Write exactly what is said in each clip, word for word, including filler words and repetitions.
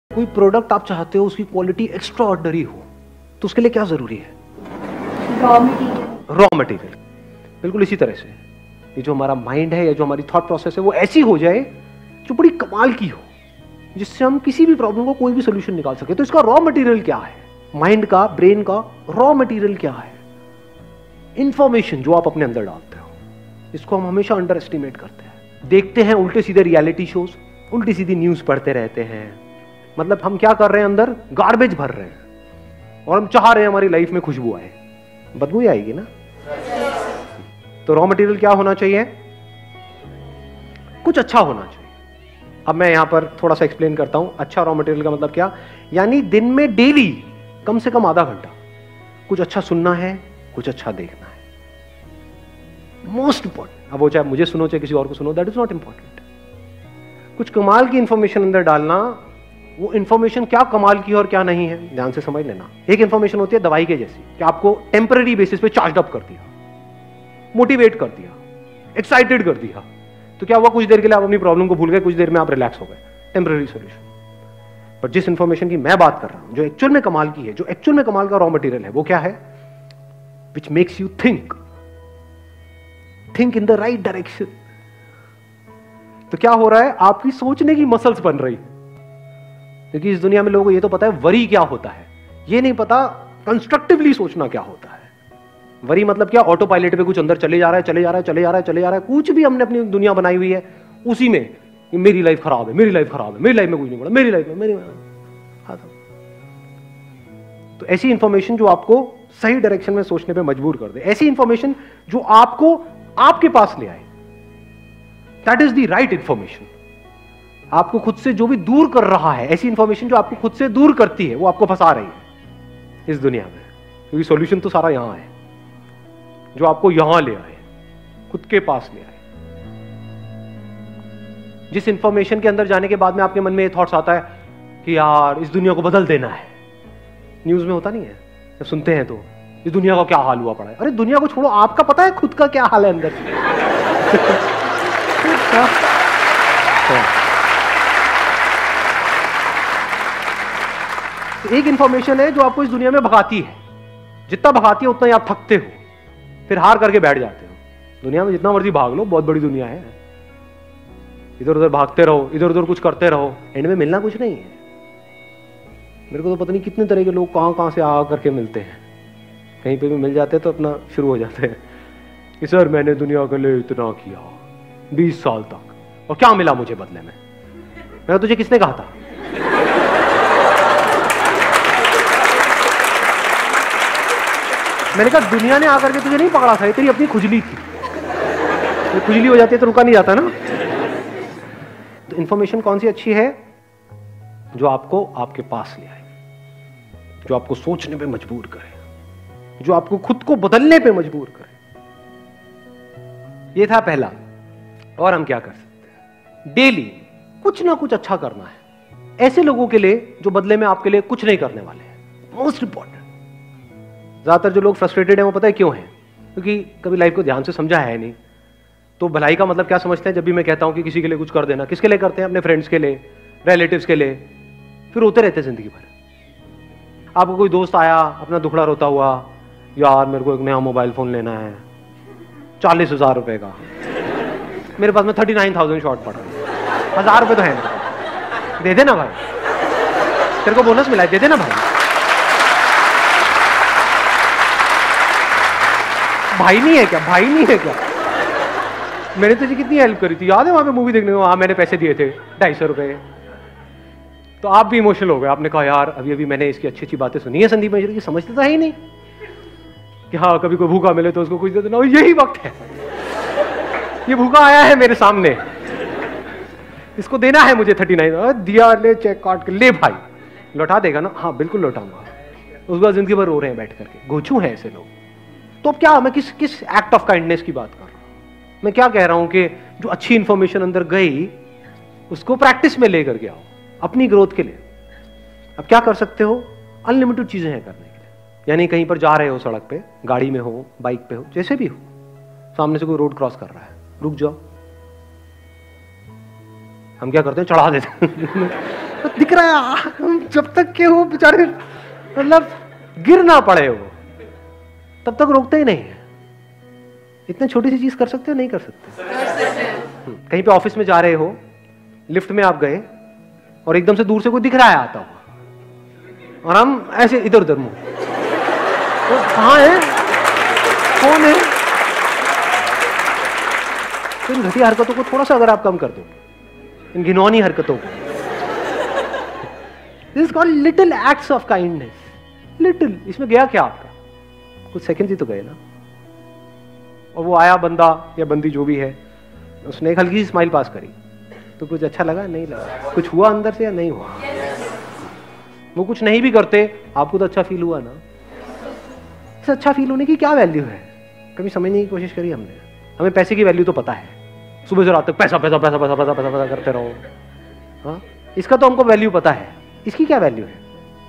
कोई प्रोडक्ट आप चाहते हो उसकी क्वालिटी एक्स्ट्रा ऑर्डिनरी हो, तो उसके लिए क्या जरूरी है? Raw material. Raw material. बिल्कुल इसी तरह से ये जो हमारा माइंड है या जो हमारी थॉट प्रोसेस है वो ऐसी हो जाए जो बड़ी कमाल की हो, जिससे हम किसी भी प्रॉब्लम को कोई भी सोल्यूशन निकाल सके। तो इसका रॉ मटेरियल क्या है? माइंड का, ब्रेन का रॉ मटेरियल क्या है? इंफॉर्मेशन जो आप अपने अंदर डालते हो, इसको हम हमेशा अंडर एस्टिमेट करते हैं। देखते हैं उल्टे सीधे रियलिटी शोज, उल्टी सीधी न्यूज पढ़ते रहते हैं। मतलब हम क्या कर रहे हैं, अंदर गार्बेज भर रहे हैं और हम चाह रहे हैं हमारी लाइफ में खुशबू आए। बदबू ही आएगी ना। तो रॉ मटेरियल क्या होना चाहिए? कुछ अच्छा होना चाहिए। अब मैं यहां पर थोड़ा सा एक्सप्लेन करता हूं। अच्छा रॉ मटेरियल का मतलब क्या? यानी दिन में डेली कम से कम आधा घंटा कुछ अच्छा सुनना है, कुछ अच्छा देखना है। Most important. अब वो चाहे मुझे सुनो चाहे किसी और को सुनो, दैट इज नॉट इंपॉर्टेंट। कुछ कमाल की इंफॉर्मेशन अंदर डालना। वो इंफॉर्मेशन क्या कमाल की और क्या नहीं है, ध्यान से समझ लेना। एक इंफॉर्मेशन होती है दवाई के जैसी, कि आपको टेम्पररी बेसिस पे चार्ज अप कर दिया, मोटिवेट कर दिया, एक्साइटेड कर दिया। तो क्या हुआ, कुछ देर के लिए आप अपनी प्रॉब्लम को भूल गए, कुछ देर में आप रिलैक्स हो गए, टेम्पररी सॉल्यूशन। पर जिस इंफॉर्मेशन की मैं बात कर रहा हूं, जो एक्चुअल में कमाल की है, जो एक्चुअल में कमाल का रॉ मटेरियल है, वो क्या है? Which makes you think think in the right direction. तो क्या हो रहा है, आपकी सोचने की मसल्स बन रही है। क्योंकि इस दुनिया में लोगों को ये तो पता है वरी क्या होता है, ये नहीं पता कंस्ट्रक्टिवली सोचना क्या होता है। वरी मतलब क्या? ऑटो पायलट पे कुछ अंदर चले जा रहा है, चले जा रहा है, चले जा रहा है, चले जा रहा है। कुछ भी हमने अपनी दुनिया बनाई हुई है, उसी में मेरी लाइफ खराब है, मेरी लाइफ खराब है, मेरी लाइफ में कुछ नहीं पड़ा, मेरी लाइफ में मेरी हाँ। तो ऐसी इंफॉर्मेशन जो आपको सही डायरेक्शन में सोचने पे मजबूर कर दे, ऐसी इंफॉर्मेशन जो आपको आपके पास ले आए, that is the right information. आपको खुद से जो भी दूर कर रहा है, ऐसी इंफॉर्मेशन जो आपको खुद से दूर करती है, वो आपको फंसा रही है इस दुनिया में। क्योंकि सॉल्यूशन तो सारा यहां है, जो आपको यहां ले आए, खुद के पास ले आए। जिस इंफॉर्मेशन के अंदर जाने के बाद में आपके मन में ये थॉट्स आता है कि यार इस दुनिया को बदल देना है। न्यूज में होता नहीं है, जब सुनते हैं तो इस दुनिया का क्या हाल हुआ पड़ा है। अरे दुनिया को छोड़ो, आपका पता है खुद का क्या हाल है अंदर से? एक इंफॉर्मेशन है जो आपको इस दुनिया में भगाती है। जितना भगाती है उतना ही आप थकते हो, फिर हार करके बैठ जाते हो। दुनिया में जितना मर्जी भाग लो, बहुत बड़ी दुनिया है, इधर उधर भागते रहो, इधर उधर कुछ करते रहो, एंड में मिलना कुछ नहीं है। मेरे को तो पता नहीं कितने तरह के लोग कहां कहां से आ करके मिलते हैं, कहीं पे भी मिल जाते हैं तो अपना शुरू हो जाते हैं कि सर मैंने दुनिया के लिए इतना किया बीस साल तक, और क्या मिला मुझे बदले में? मैं तुझे किसने कहा था? मैंने कहा दुनिया ने आकर के तुझे नहीं पकड़ा था, ये तेरी अपनी खुजली थी। तो खुजली हो जाती है तो रुका नहीं जाता ना। तो इंफॉर्मेशन कौन सी अच्छी है? जो आपको आपके पास ले आए, जो आपको सोचने पे मजबूर करे, जो आपको खुद को बदलने पे मजबूर करे। ये था पहला। और हम क्या कर सकते हैं? डेली कुछ ना कुछ अच्छा करना है ऐसे लोगों के लिए जो बदले में आपके लिए कुछ नहीं करने वाले हैं। Most important. ज्यादातर जो लोग फ्रस्ट्रेटेड हैं वो पता है क्यों हैं? क्योंकि कभी लाइफ को ध्यान से समझा है नहीं। तो भलाई का मतलब क्या समझते हैं? जब भी मैं कहता हूं कि किसी के लिए कुछ कर देना, किसके लिए करते हैं? अपने फ्रेंड्स के लिए, रिलेटिव्स के लिए। फिर रोते रहते जिंदगी भर। आपको कोई दोस्त आया अपना दुखड़ा रोता हुआ, यार मेरे को एक नया मोबाइल फोन लेना है चालीस हजार रुपए का, मेरे पास में थर्टी नाइन थाउजेंड शॉर्ट पड़ा, हजार रुपए तो है मेरे, दे देना भाई, तेरे को बोनस मिला है, दे देना भाई। भाई नहीं है क्या? भाई नहीं है क्या? मैंने तुझे कितनी हेल्प करी थी, याद है वहां पे मूवी देखने को? हाँ मैंने पैसे दिए थे ढाई सौ रुपए। तो आप भी इमोशनल हो गए, आपने कहा यार अभी अभी मैंने इसकी अच्छी अच्छी बातें सुनी है संदीप महेश्वरी की, समझते था ही नहीं कि हाँ कभी कोई भूखा मिले तो उसको कुछ दे देना। यही वक्त है, ये भूखा आया है मेरे सामने, इसको देना है मुझे थर्टी नाइन। दिया, ले चेक काट के, ले भाई लौटा देगा ना? हाँ बिल्कुल लौटाऊंगा। उसके बाद जिंदगी भर रो रहे हैं बैठ करके, गोचू हैं ऐसे लोग। तो अब क्या, मैं किस किस एक्ट ऑफ काइंडनेस की बात कर रहा हूं? मैं क्या कह रहा हूं कि जो अच्छी इंफॉर्मेशन अंदर गई उसको प्रैक्टिस में लेकर के आओ अपनी ग्रोथ के लिए। अब क्या कर सकते हो? अनलिमिटेड चीजें हैं करने के लिए। यानी कहीं पर जा रहे हो, सड़क पे, गाड़ी में हो, बाइक पे हो, जैसे भी हो, सामने से कोई रोड क्रॉस कर रहा है, रुक जाओ। हम क्या करते हैं? चढ़ा देते हैं दिख रहा है जब तक के वो बेचारे मतलब गिर ना पड़े वो, तब तक रोकते ही नहीं है। इतनी छोटी सी चीज कर सकते हो, नहीं कर सकते? कहीं पे ऑफिस में जा रहे हो, लिफ्ट में आप गए और एकदम से दूर से कोई दिख रहा है आता हुआ, और हम ऐसे इधर उधर मुंह, तो कहां है, कौन है? तो इन घटिया हरकतों को थोड़ा सा अगर आप कम कर दो, इन घिनौनी हरकतों को, this is called little acts of kindness. Little, इसमें गया क्या आपका? कुछ सेकंड ही तो गए ना। और वो आया बंदा या बंदी जो भी है, उसने एक हल्की सी स्माइल पास करी, तो कुछ अच्छा लगा? नहीं लगा। कुछ हुआ अंदर से या नहीं हुआ? वो कुछ नहीं भी करते, आपको तो अच्छा फील हुआ ना। इस अच्छा फील होने की क्या वैल्यू है? कभी समझने की कोशिश करी हमने? हमें पैसे की वैल्यू तो पता है, सुबह से रात तक पैसा पैसा पैसा पैसा पैसा पैसा पैसा करते रहो। हाँ, इसका तो हमको वैल्यू पता है, इसकी क्या वैल्यू है?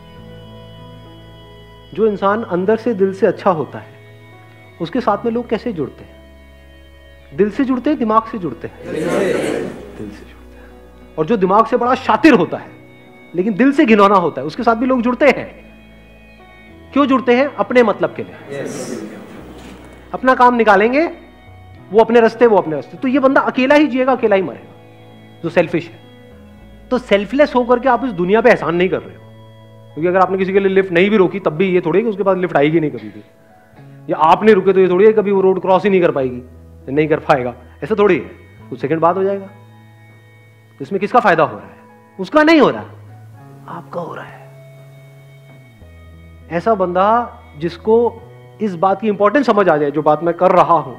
जो इंसान अंदर से दिल से अच्छा होता है, उसके साथ में लोग कैसे जुड़ते हैं? दिल से जुड़ते हैं, दिमाग से जुड़ते हैं? दिल से जुड़ते हैं। और जो दिमाग से बड़ा शातिर होता है लेकिन दिल से घिनौना होता है, उसके साथ भी लोग जुड़ते हैं। क्यों जुड़ते हैं? अपने मतलब के लिए। अपना काम निकालेंगे, वो अपने रास्ते, वो अपने रास्ते। तो ये बंदा अकेला ही जिएगा, अकेला ही मरेगा, जो सेल्फिश है। तो सेल्फलेस होकर के आप इस दुनिया पे एहसान नहीं कर रहे हो, क्योंकि अगर आपने किसी के लिए लिफ्ट नहीं भी रोकी, तब भी ये थोड़ी कि उसके पास लिफ्ट आएगी नहीं कभी भी, या आपने रुके तो ये थोड़ी है कभी वो रोड क्रॉस ही नहीं कर पाएगी, नहीं कर पाएगा, ऐसा थोड़ी है। कुछ सेकंड बाद हो जाएगा। तो इसमें किसका फायदा हो रहा है? उसका नहीं हो रहा, आपका हो रहा है। ऐसा बंदा जिसको इस बात की इंपॉर्टेंस समझ आ जाए, जो बात मैं कर रहा हूं,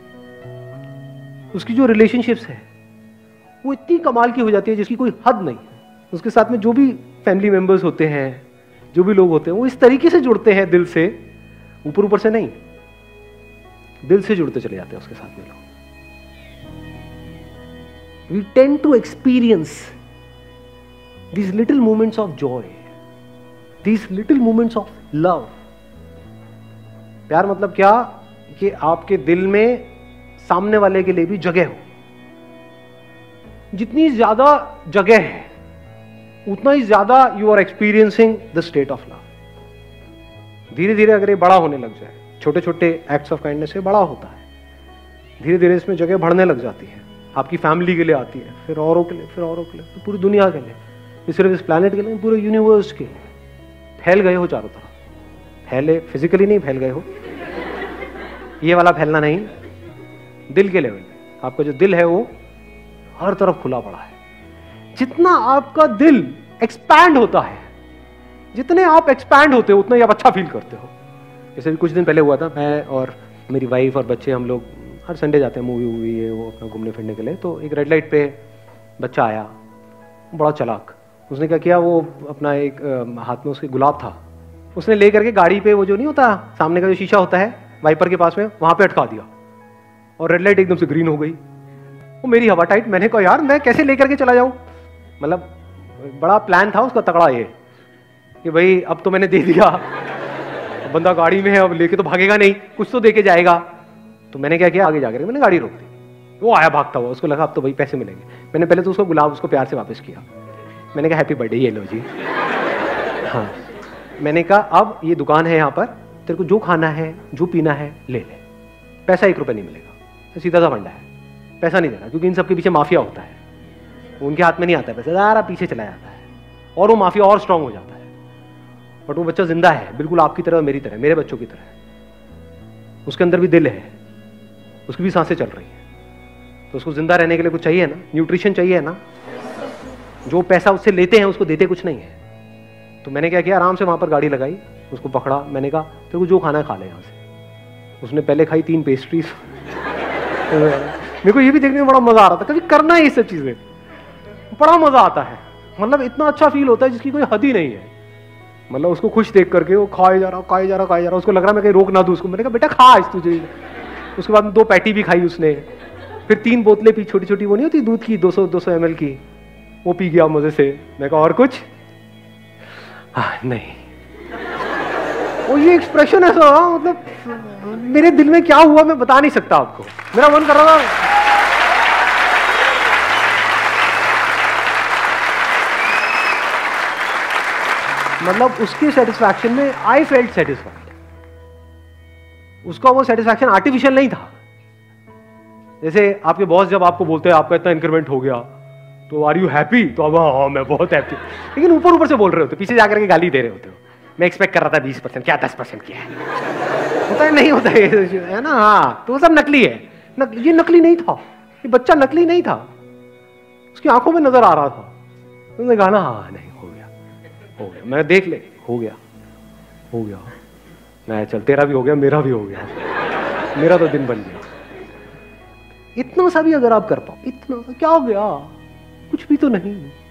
उसकी जो रिलेशनशिप्स है वो इतनी कमाल की हो जाती है जिसकी कोई हद नहीं। उसके साथ में जो भी फैमिली मेंबर्स होते हैं, जो भी लोग होते हैं, वो इस तरीके से जुड़ते हैं दिल से, ऊपर ऊपर से नहीं, दिल से जुड़ते चले जाते हैं उसके साथ में लोग। We tend to experience these little moments of joy, these little moments of love. प्यार मतलब क्या? कि आपके दिल में सामने वाले के लिए भी जगह हो। जितनी ज्यादा जगह है, उतना ही ज्यादा you are experiencing the state of love. धीरे धीरे अगर ये बड़ा होने लग जाए, छोटे छोटे एक्ट्स ऑफ काइंडनेस से बड़ा होता है, धीरे धीरे इसमें जगह बढ़ने लग जाती है। आपकी फैमिली के लिए आती है, फिर औरों के लिए, फिर औरों के लिए, फिर पूरी दुनिया के लिए, फिर सिर्फ इस प्लैनेट के लिए, पूरे यूनिवर्स के लिए। फैल गए हो चारों तरफ। फैले फिजिकली नहीं, फैल गए हो, ये वाला फैलना नहीं, दिल के लेवल पे। आपका जो दिल है वो हर तरफ खुला पड़ा है। जितना आपका दिल एक्सपैंड होता है, जितने आप एक्सपैंड होते हो, उतना ही आप अच्छा फील करते हो। जैसे भी कुछ दिन पहले हुआ था, मैं और मेरी वाइफ और बच्चे, हम लोग हर संडे जाते हैं मूवी वूवी है वो अपना घूमने फिरने के लिए। तो एक रेड लाइट पे बच्चा आया, बड़ा चालाक। उसने क्या किया, वो अपना एक आ, हाथ में उसके गुलाब था, उसने ले करके गाड़ी पे वो जो नहीं होता सामने का जो शीशा होता है वाइपर के पास में, वहां पे अटका दिया और रेड लाइट एकदम से ग्रीन हो गई। वो मेरी हवा टाइट। मैंने कहा यार मैं कैसे लेकर के चला जाऊं? मतलब बड़ा प्लान था उसका तगड़ा, ये कि भाई अब तो मैंने दे दिया, बंदा गाड़ी में है, अब लेके तो भागेगा नहीं, कुछ तो देके जाएगा। तो मैंने क्या किया, आगे जाकर मैंने गाड़ी रोक दी। वो आया भागता हुआ, उसको लगा अब तो भाई पैसे मिलेंगे। मैंने पहले तो उसको गुलाब उसको प्यार से वापस किया। मैंने कहा हैप्पी बर्थडे, ये लो जी। हाँ, मैंने कहा अब ये दुकान है, यहाँ पर तेरे को जो खाना है जो पीना है ले ले, पैसा एक रुपये नहीं मिलेगा। सीधा सा फंडा है, पैसा नहीं देना, क्योंकि इन सबके पीछे माफिया होता है, उनके हाथ में नहीं आता है पैसा, ज़रा पीछे चला जाता है और वो माफिया और स्ट्रांग हो जाता है। बट वो बच्चा जिंदा है, बिल्कुल आपकी तरह, मेरी तरह, मेरे बच्चों की तरह। उसके अंदर भी दिल है, उसकी भी सांसें चल रही है। तो उसको जिंदा रहने के लिए कुछ चाहिए ना, न्यूट्रिशन चाहिए ना। जो पैसा उससे लेते हैं उसको देते कुछ नहीं है। तो मैंने क्या किया, आराम से वहां पर गाड़ी लगाई, उसको पकड़ा, मैंने कहा तेरे को जो खाना है खा ले यहाँ से। उसने पहले खाई तीन पेस्ट्रीज। मेरे को ये भी देखने में बड़ा मजा आ रहा था, कभी करना है ये सब चीजें, बड़ा मजा आता है। मतलब इतना अच्छा फील होता है जिसकी कोई हद ही नहीं है। मतलब उसको खुश देख करके वो खाए जा रहा खाए जा रहा खाए जा रहा, उसको लग रहा मैं कहीं रोक ना दूं उसको। मैंने कहा बेटा खा इस तुझे। उसके बाद दो पैटी भी खाई उसने, फिर तीन बोतलें पी, छोटी छोटी वो नहीं होती दूध की, दो सौ दो सौ एम एल की, वो पी गया मजे से। मैं कहा और कुछ? हाँ नहीं। वो ये एक्सप्रेशन ऐसा, मतलब मेरे दिल में क्या हुआ मैं बता नहीं सकता आपको। मेरा मन कर रहा था, मतलब उसकी सेटिस्फैक्शन में आई फेल्ट सेटिस्फाइड। उसका वो सेटिस्फैक्शन आर्टिफिशियल नहीं था। जैसे आपके बॉस जब आपको बोलते हैं आपका इतना इंक्रीमेंट हो गया तो आर यू हैप्पी, तो अब हाँ मैं बहुत हैप्पी, लेकिन ऊपर ऊपर से बोल रहे होते, पीछे जाकर के गाली दे रहे होते हो, मैं एक्सपेक्ट कर रहा था बीस परसेंट, क्या दस परसेंट किया है, होता है नहीं होता है ना। हाँ, तो वो सब नकली है। नक, ये नकली नहीं था, ये बच्चा नकली नहीं था, उसकी आंखों में नजर आ रहा था। उसने कहा ना हाँ नहीं हो गया, हो गया, मैं देख ले, हो गया हो गया, मैं चल तेरा भी हो गया, मेरा भी हो गया, मेरा तो दिन बन गया। इतना सा भी अगर आप कर पाओ, इतना सा क्या हो गया, कुछ भी तो नहीं।